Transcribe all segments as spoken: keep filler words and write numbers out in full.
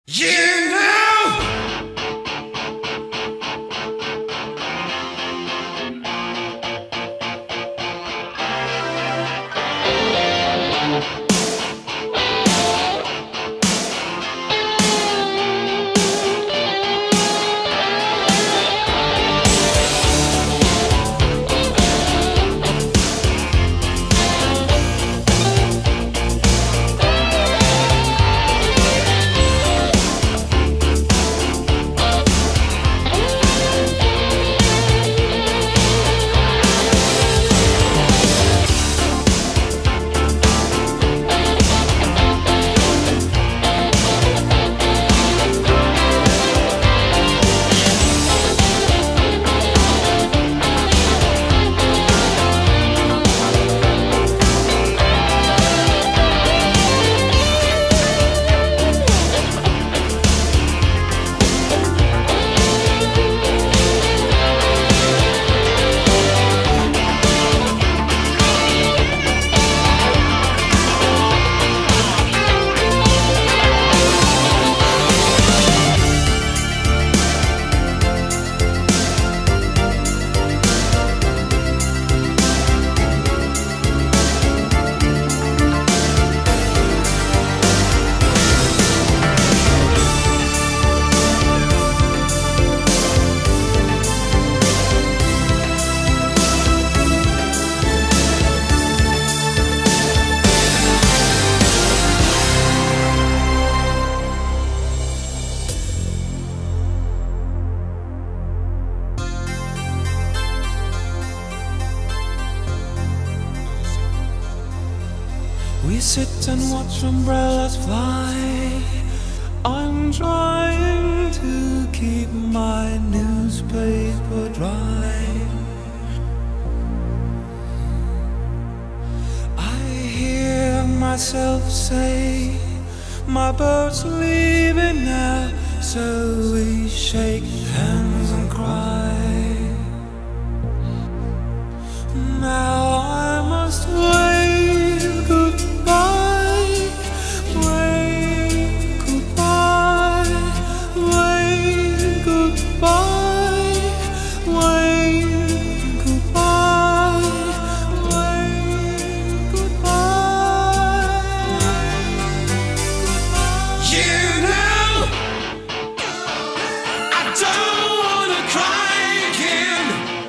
You know. We sit and watch umbrellas fly. I'm trying to keep my newspaper dry. I hear myself say, my boat's leaving now, so we shake hands and cry. Now I must wave goodbye, wave goodbye, wave goodbye, wave goodbye, wave goodbye. You know, I don't wanna cry again.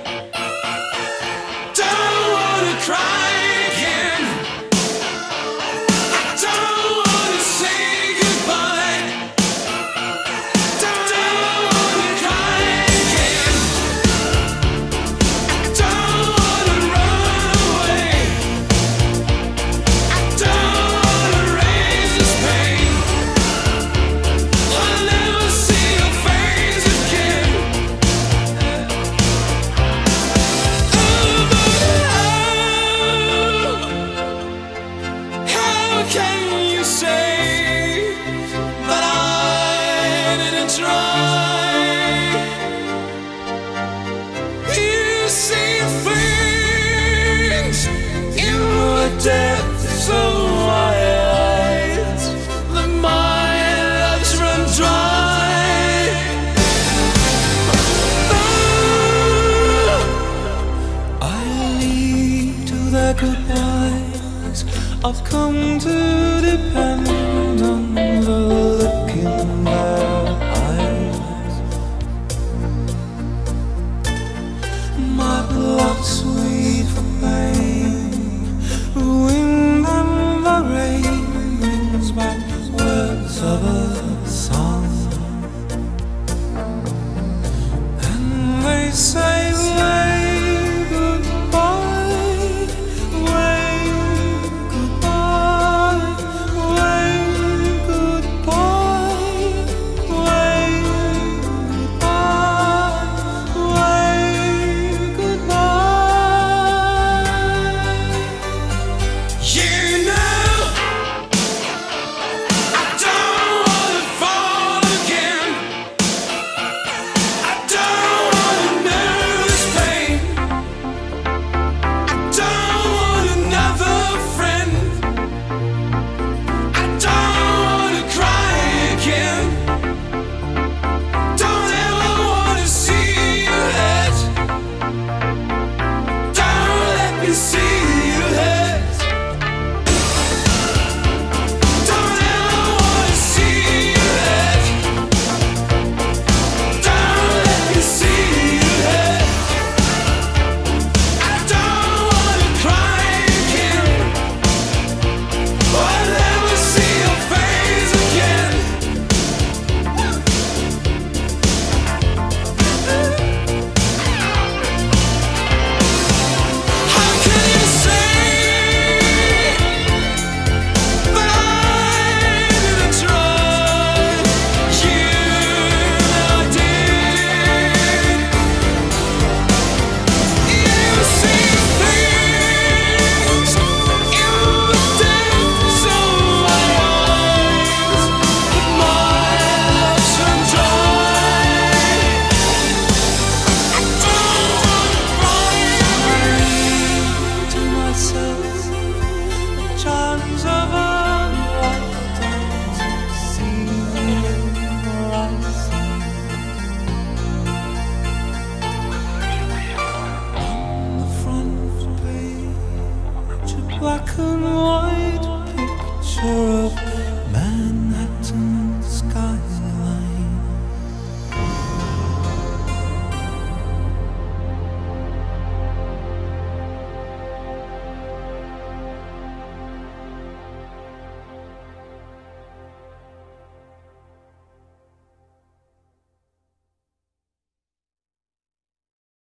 Don't wanna cry again. I don't wanna say goodbye. Don't, don't wanna cry again. I don't wanna run away. I don't wanna raise this pain. I'll never see your face again. How can you say that I didn't try? You see things in the depths of my eyes that my love's run dry. I lead to the goodbyes. I've come to depend on the look in their eyes. My blood sweet for pain. The wind and the rain brings back words of a song. And they say, wave goodbye, wave goodbye, wave black and white picture of